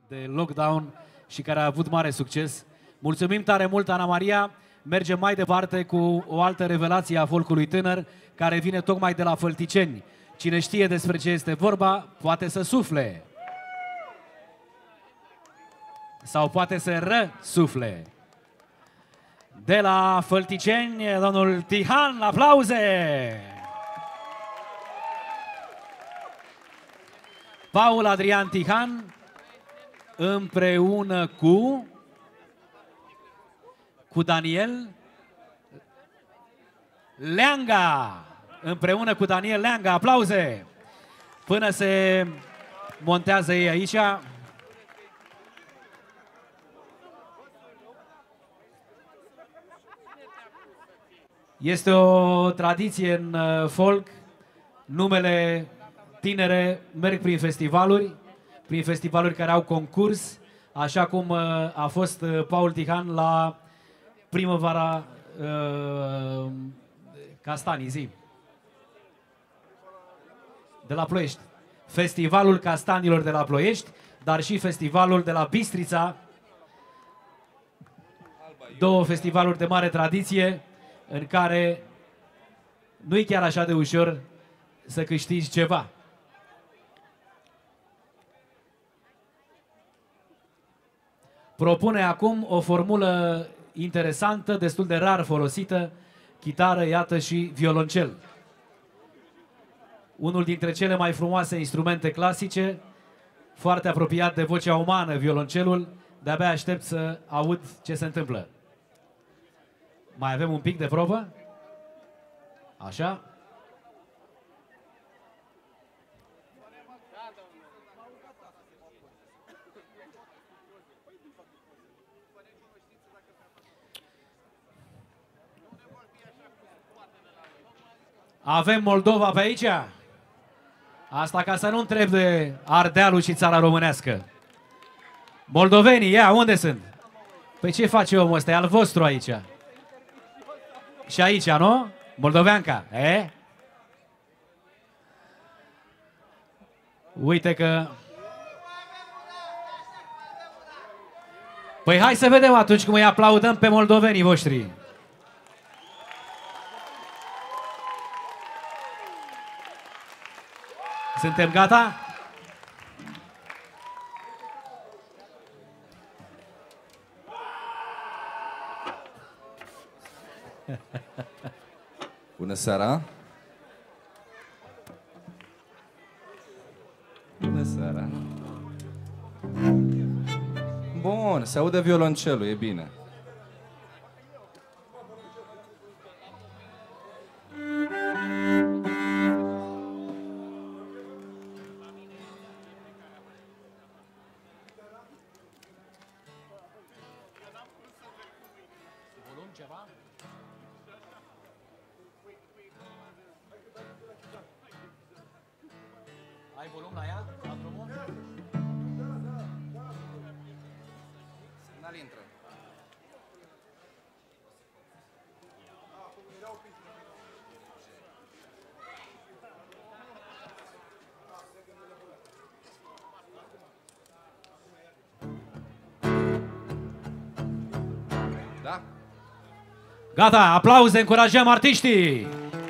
de lockdown și care a avut mare succes. Mulțumim tare mult, Ana Maria. Mergem mai departe cu o altă revelație a folcului tânăr, care vine tocmai de la Fălticeni. Cine știe despre ce este vorba, poate să sufle. Sau poate să răsufle. De la Fălticeni, domnul Tihan, aplauze! Paul Adrian Tihan, împreună cu Daniel Leanga. Împreună cu Daniel Leanga, aplauze! Până se montează ei aici. Este o tradiție în folk, numele tinere merg prin festivaluri care au concurs, așa cum a fost Paul Tihan la primăvara Castanii, zi. De la Ploiești. Festivalul Castanilor de la Ploiești, dar și festivalul de la Bistrița. Două festivaluri de mare tradiție în care nu-i chiar așa de ușor să câștigi ceva. Propune acum o formulă interesantă, destul de rar folosită, chitară, iată, și violoncel. Unul dintre cele mai frumoase instrumente clasice, foarte apropiat de vocea umană, violoncelul. De-abia aștept să aud ce se întâmplă. Mai avem un pic de probă? Așa? Avem Moldova pe aici? Asta ca să nu întreb de Ardealul și țara românească. Moldovenii, ia, unde sunt? Păi ce face omul ăsta? E al vostru aici. Și aici, nu? Moldoveanca, e? Uite că... Păi hai să vedem atunci cum îi aplaudăm pe moldovenii voștri. Suntem gata? Bună seara! Bună seara! Bun, se aude violoncelul, e bine. Ai volum la ea? La drumul? Semnal intră. Da? Gata, aplauze, încurajăm artiștii!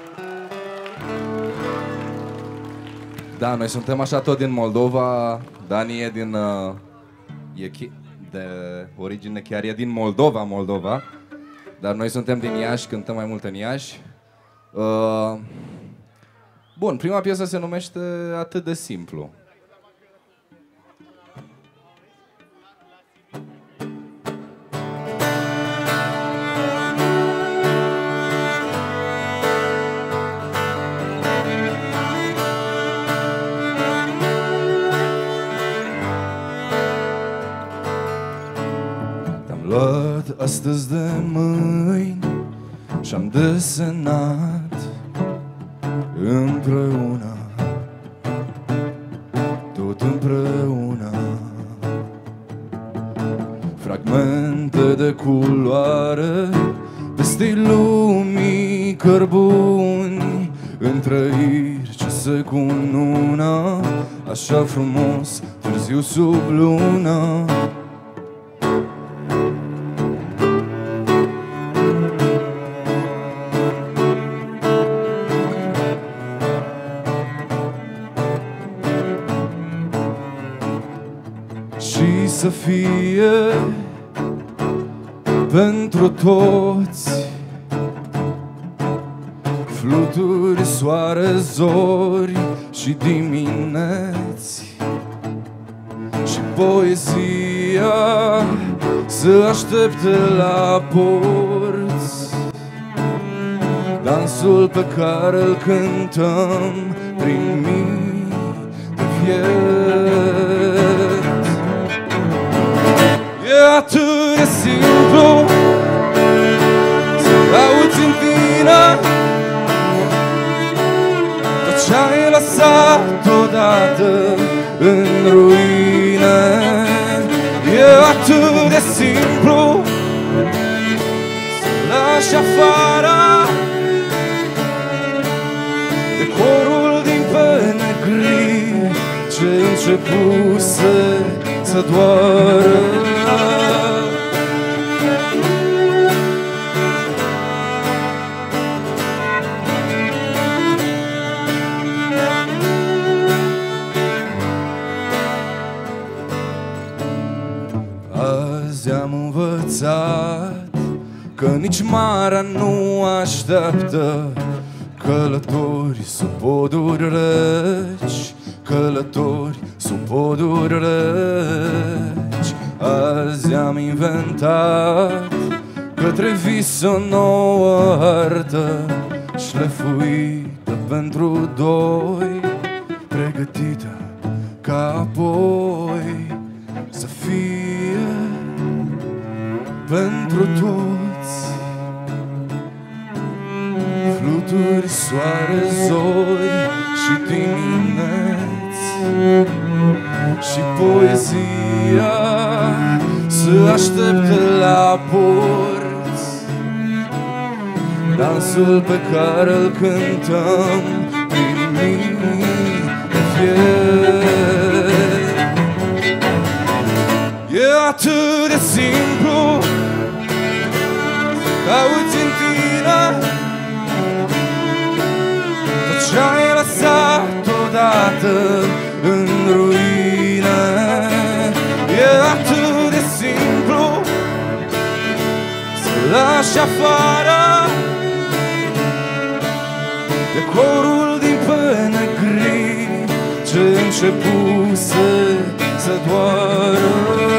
Da, noi suntem așa tot din Moldova. Dani e din... de origine chiar e din Moldova. Dar noi suntem din Iași, cântăm mai mult în Iași. Bun, prima piesă se numește Atât de simplu. Luat astăzi de mâini și-am desenat împreună, tot împreună, fragmente de culoare peste lumii cărbuni, în trăiri ce se cunună așa frumos, târziu târziu sub lună. Și să fie pentru toți fluturi, soare, zori și dimineți, și poezia să aștepte la porți, dansul pe care îl cântăm prin mii de vieți. E atât de simplu să auzi în tine tot ce-ai lăsat odată în ruine. E atât de simplu să lași afară de corul din pene gri ce începuse să doară. Azi am învățat că nici marea nu așteaptă călători sub poduri reci, călători sub poduri reci. Azi am inventat către vis o nouă artă, șlefuită pentru doi, pregătită ca apoi să fie pentru toți. Fluturi, soare, zori și dimineți, și poezia să aștepte la porți, dansul pe care îl cântăm prin mii de vieți. E atât de simplu să cauți în tine tot ce-ai lăsat odată în ruine. E atât de simplu să lași afară de corul din pene gri ce începuse să doară.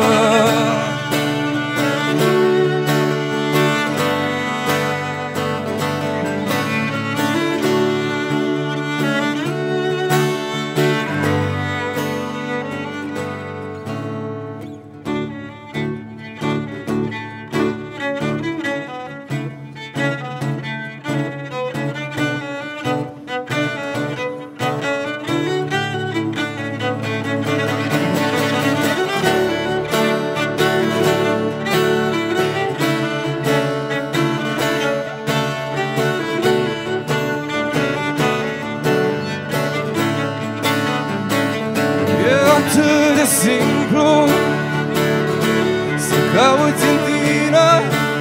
Atât de simplu să cauți în tine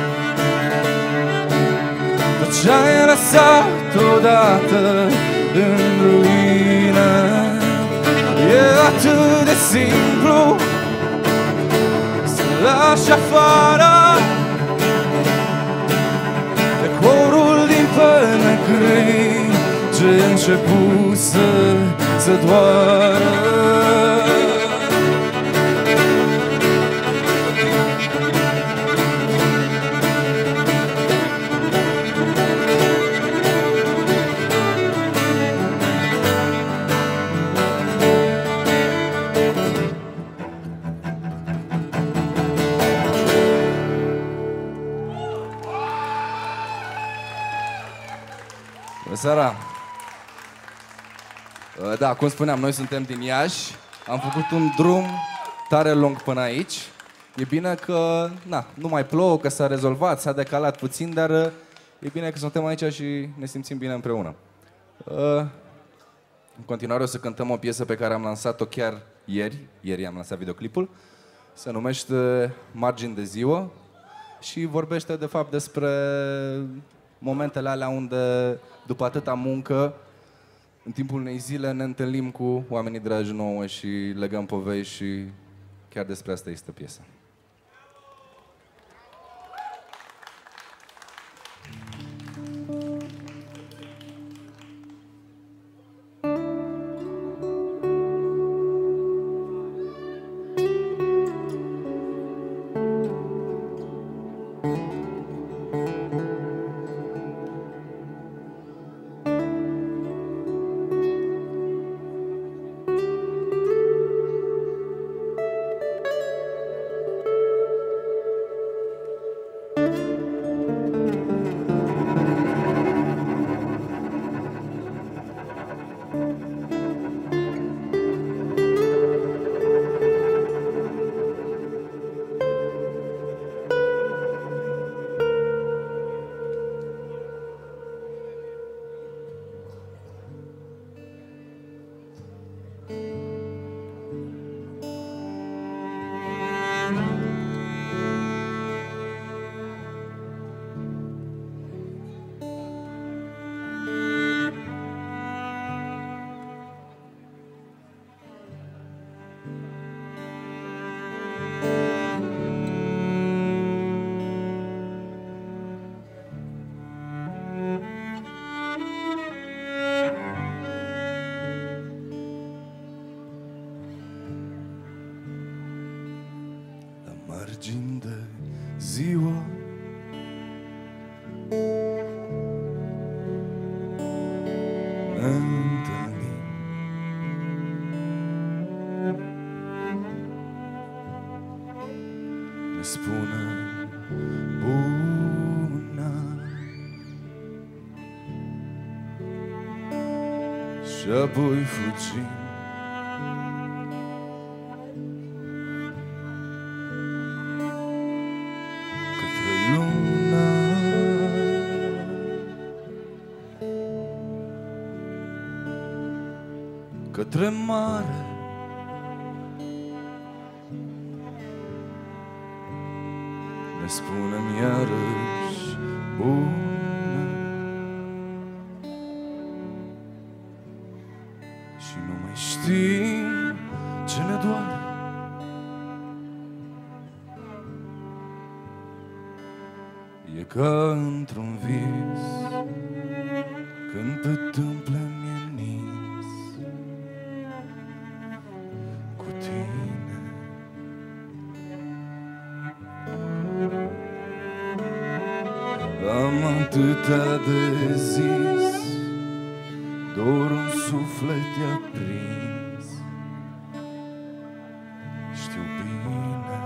tot ce-ai lăsat odată în ruine. E atât de simplu să lași afară de corul din pene gri ce începuse să doară. Bună seara! Da, cum spuneam, noi suntem din Iași. Am făcut un drum tare lung până aici. E bine că, nu mai plouă, că s-a rezolvat, s-a decalat puțin, dar e bine că suntem aici și ne simțim bine împreună. În continuare o să cântăm o piesă pe care am lansat-o chiar ieri am lansat videoclipul, se numește Margini de ziua și vorbește de fapt despre momentele alea unde, după atâta muncă, în timpul unei zile ne întâlnim cu oamenii dragi nouă și legăm povești și chiar despre asta este piesa. Margini de ziua ne întâlnim, ne spune bună și apoi fugim. Către mare, ne spunem iarăși bună și nu mai știm ce ne doare. E ca într-un vis când pe tâmple mi-e nis cu tine. Am atâta de zis, doar un suflet i-a prins. Știu bine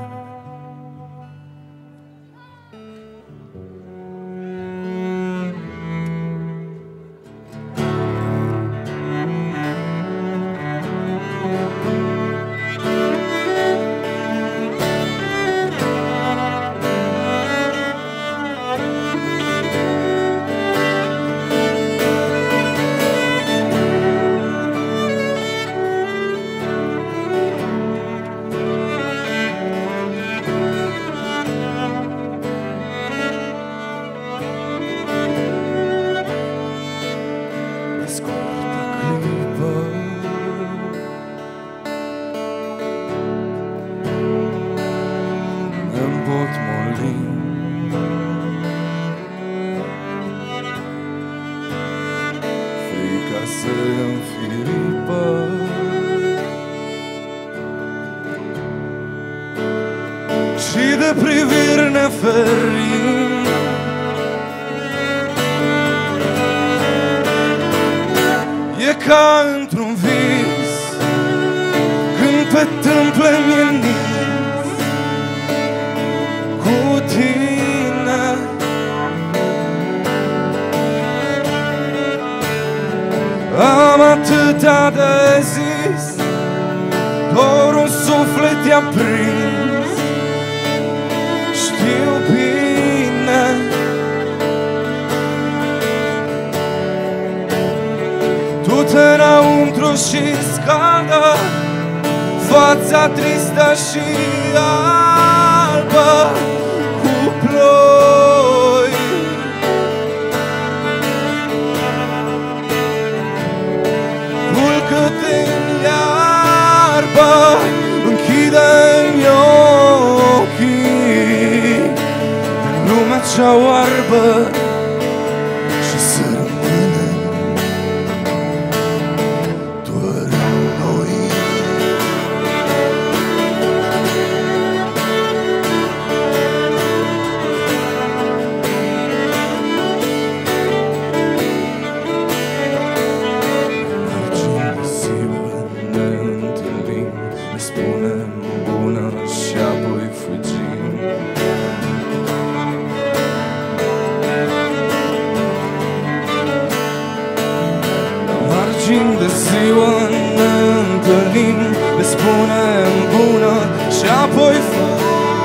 frica se înfiripă și de priviri ne ferim. E ca într-un vis când pe tâmple mi-e nis cu tine. Am atâta de zis, doar un suflet i-a prins. Știu bine tu te înăuntru și scaldă fața tristă și albă cu ploi. Culcă-te în iarbă, închide-mi ochii în lumea cea oarbă și să rămânem doar noi. Marginea ziua ne întâlnim, ne spunem bună și apoi fugim. Margini de ziua ne întâlnim, ne spunem bună și apoi fugim.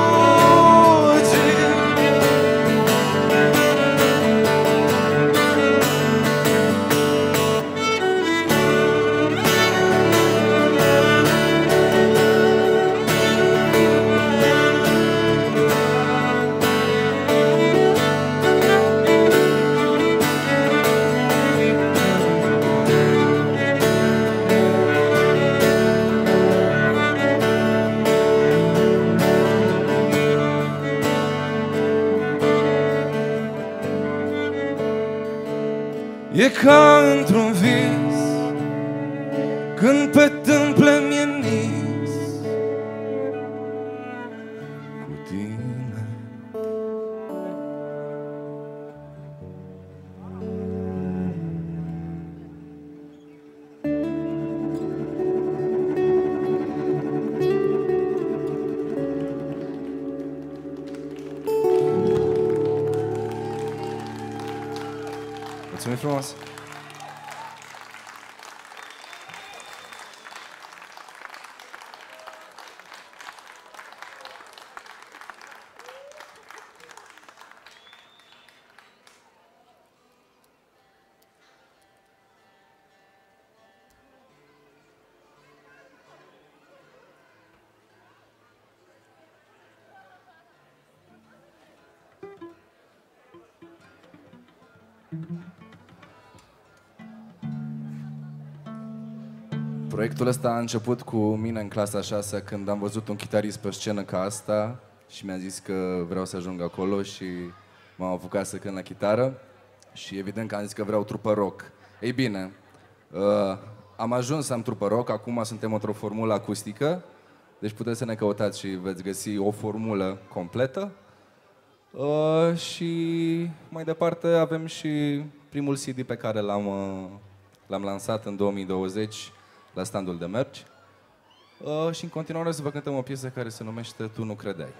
E ca într-un vis când pe tâmple mi-e nis cu tine. Mulțumim frumos! Proiectul ăsta a început cu mine în clasa 6 când am văzut un chitarist pe scenă ca asta și mi-a zis că vreau să ajung acolo și m-am apucat să cânt la chitară și evident că am zis că vreau trupă rock. Ei bine, am ajuns să am trupă rock, acum suntem într-o formulă acustică, deci puteți să ne căutați și veți găsi o formulă completă. Și mai departe avem și primul CD pe care l-am lansat în 2020 la standul de merch. Și în continuare să vă cântăm o piesă care se numește Tu nu credeai.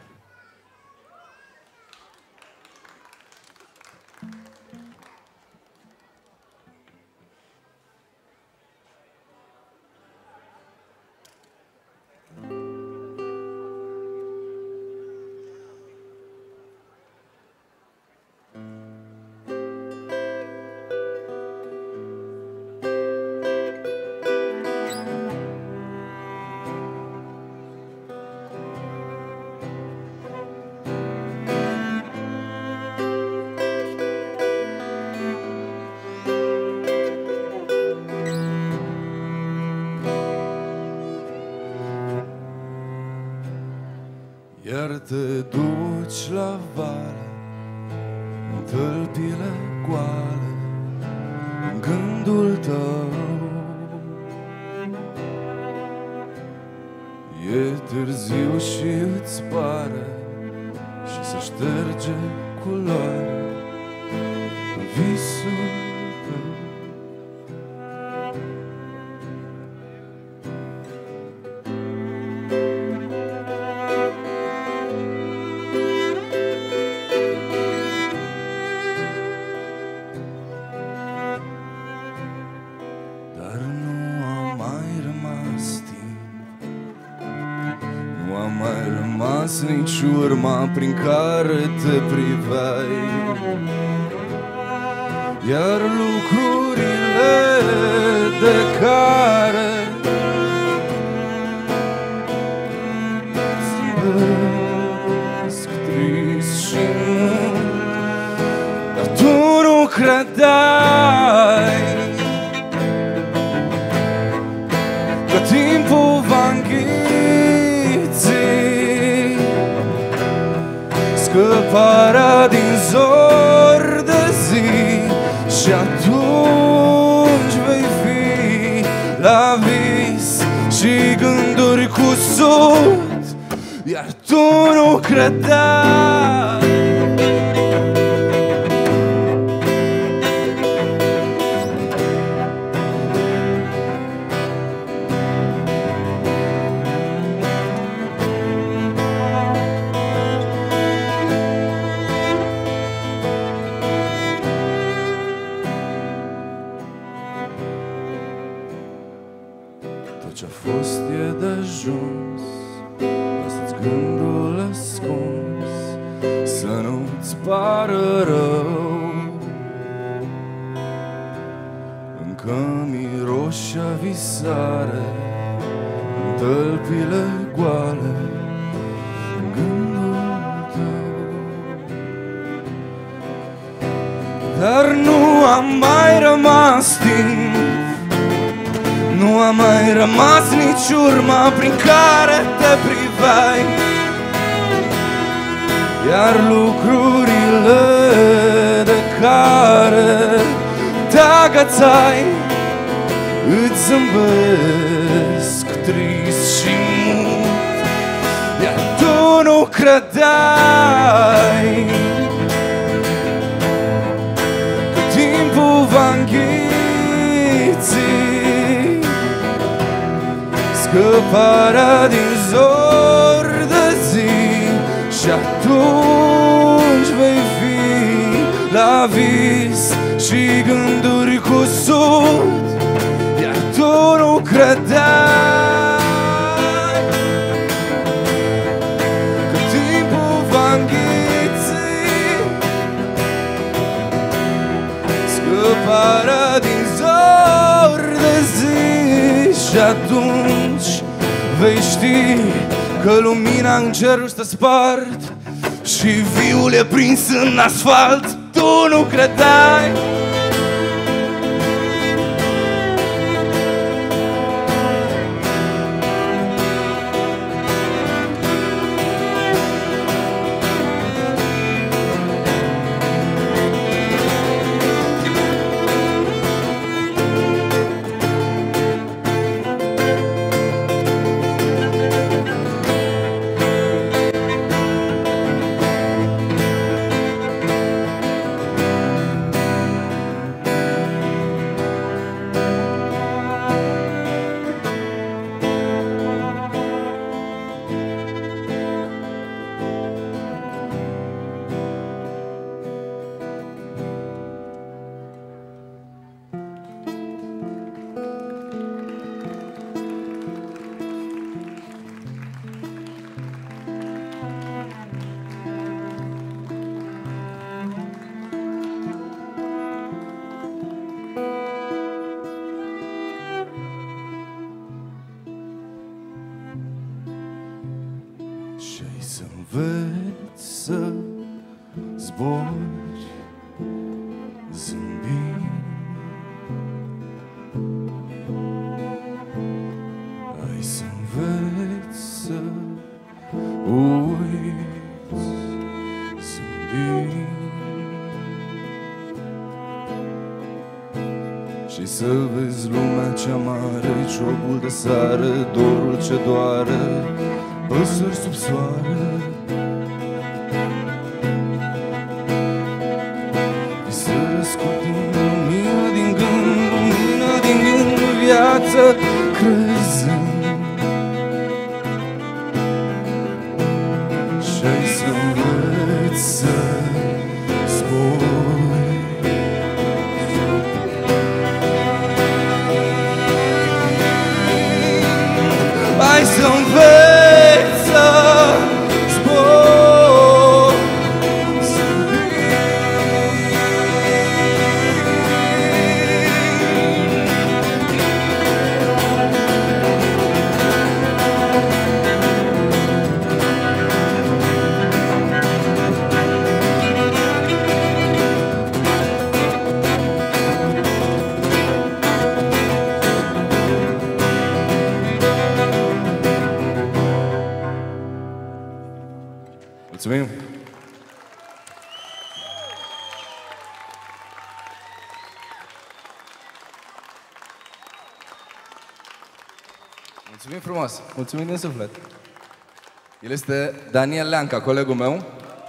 Iar te duci la vale, în tălpile goale, în gândul tău. E târziu și îți pare și se șterge culoare în visul tău. Nici urma prin care te priveai, iar lucrurile de care credeai că timpul va înghiți scăparea din zor de zi și atunci vei fi la vis și gânduri cu sud, iar tu nu credeai. Ce-a fost e de ajuns, lasă-ți gândul ascuns, să nu-ți pară rău. Încă miroși a visare în tălpile goale, în gândul tău. Dar nu a mai rămas timp, nu a mai rămas nici urma prin care te priveai, iar lucrurile de care te agățai îți zâmbesc trist și mult, iar tu nu credeai că timpul va înghiți scăparea din zor de zi și atunci vei fi la vis și gânduri cu sud, iar tu nu credeai că timpul va înghiți scăparea din zor de zi și atunci vei ști că lumina în cerul stă spart și viul e prins în asfalt. Tu nu credeai și-ai să înveți să zbori zâmbind. Ai să înveți să uiți zâmbind și să vezi lumea cea mare, ciocul de sare, dorul ce doare, păsări sub soare. Să răscut din lumină din gând, lumină din gând, viață crezând. Și-ai să înveți să zbori. Ai să înveți să zbori. Mulțumim! Mulțumim frumos! Mulțumim din suflet! El este Daniel Leanca, colegul meu.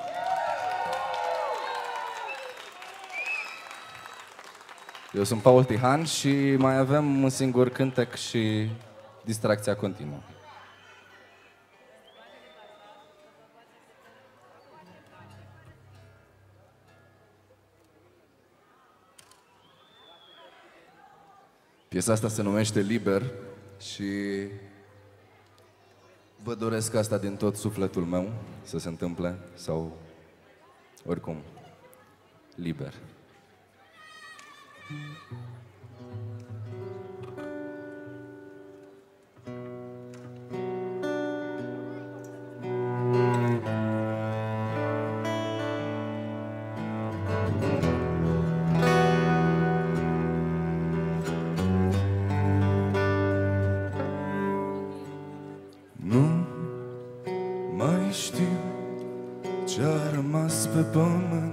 Eu sunt Paul Tihan și mai avem un singur cântec și distracția continuă. Piesa asta se numește Liber și vă doresc asta din tot sufletul meu să se întâmple, sau oricum, liber. Nu mai știu ce-a rămas pe pământ,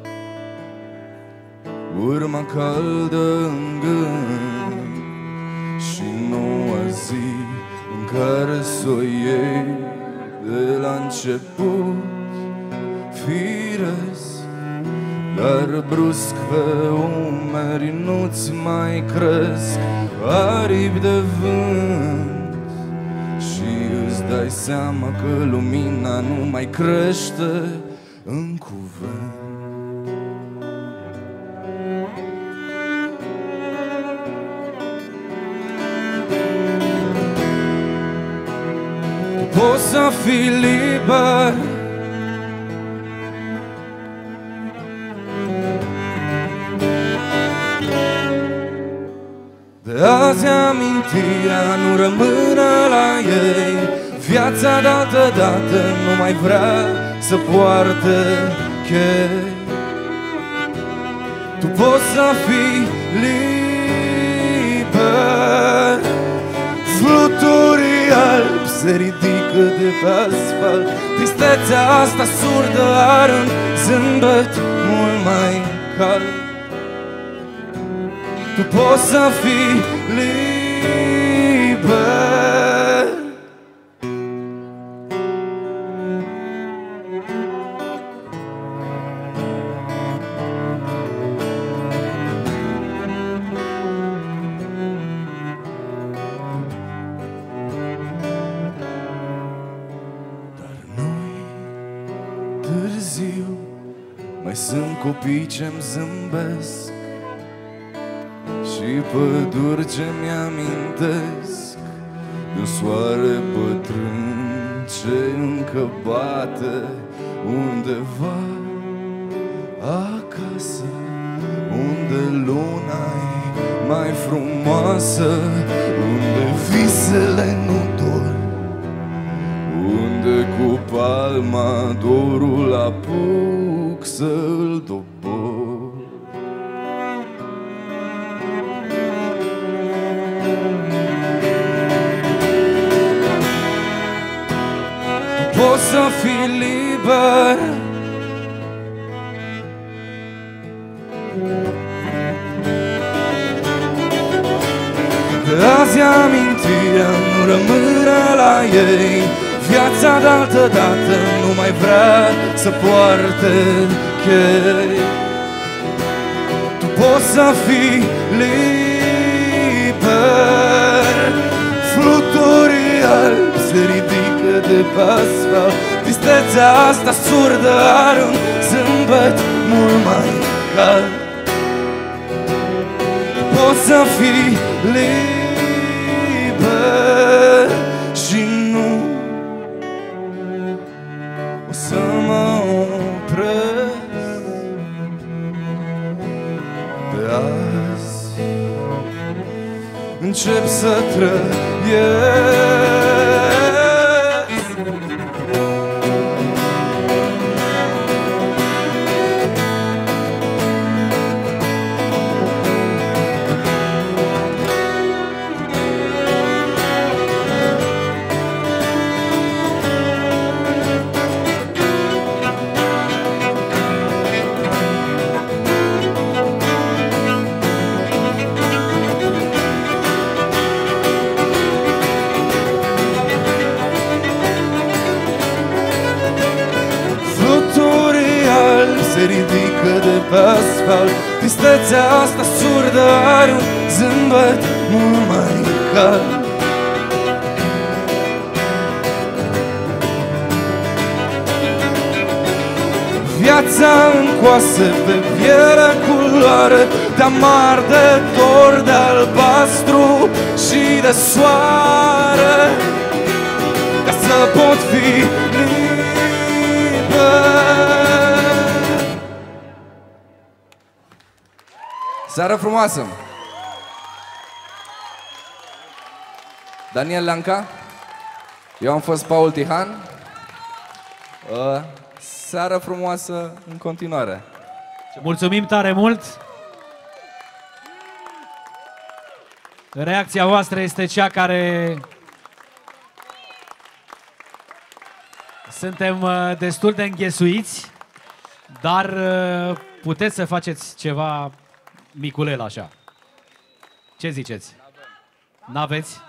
urma caldă în gând și noua zi în care s-o iei de la început. Firesc, dar brusc pe umeri nu-ți mai cresc aripi de vânt și îți dai seama că lumina nu mai crește în cuvânt. Poți să fii liber, de azi amintirea nu rămână la ei. Viața de-altă dată nu mai vrea să poarte chei. Tu poți să fii liber, fluturii albi se ridică de pe asfalt. Tristețea asta surdă are un zâmbet mult mai cald. Tu poți să fii liber, dar nu-i târziu, mai sunt copii ce-mi zâmbesc și păduri ce-mi amintesc de un soare bătrân ce încă bate undeva acasă, unde luna-i mai frumoasă, unde visele nu dor, unde cu palma dorul apuc să-l dobor. Poți să fii liber, de azi amintirea nu rămână la ei. Viața de-altă dată nu mai vrea să poarte chei. Tu poți să fii liber, fluturii albi se ridică de pe asfalt. Tristețea asta surdă are un zâmbet mult mai cald. Poți să fii liber și nu o să mă opresc de azi. Încep să trăiesc. se ridică de pe asfalt. Tristețea asta surdă are un zâmbet mult mai cald. Viața încoasă pe piele culoare de amar, de dor, de albastru și de soare, ca să pot fi liber. Seară frumoasă! Daniel Lanca. Eu am fost Paul Tihan. Seară frumoasă în continuare. Mulțumim tare mult! Reacția voastră este cea care... Suntem destul de înghesuiți, dar puteți să faceți ceva miculel așa. Ce ziceți? N-aveți?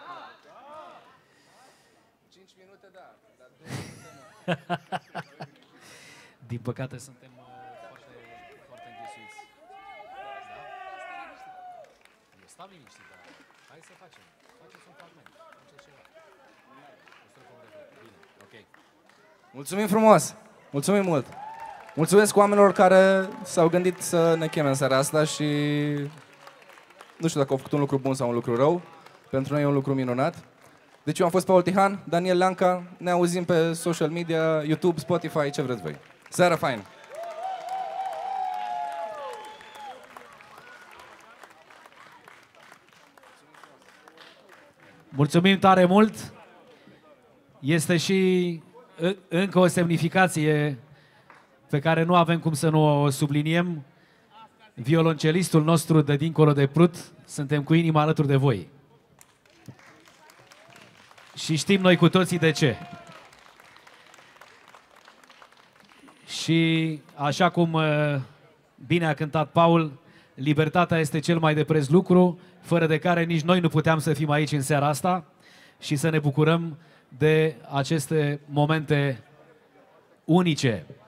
5 minute, da. Din păcate suntem foarte înghesuiți. Da? Stau liniștit, dar hai să facem. Faceți un fragment. Faceți ceva. Bine, ok. Mulțumim frumos! Mulțumim mult! Mulțumesc oamenilor care s-au gândit să ne cheme în seara asta și nu știu dacă au făcut un lucru bun sau un lucru rău. Pentru noi e un lucru minunat. Deci eu am fost Paul Tihan, Daniel Lanca. Ne auzim pe social media, YouTube, Spotify, ce vreți voi. Seară fain! Mulțumim tare mult! Este și încă o semnificație pe care nu avem cum să nu o subliniem. Violoncelistul nostru de dincolo de Prut, suntem cu inima alături de voi. Și știm noi cu toții de ce. Și așa cum bine a cântat Paul, libertatea este cel mai de preț lucru, fără de care nici noi nu puteam să fim aici în seara asta și să ne bucurăm de aceste momente unice.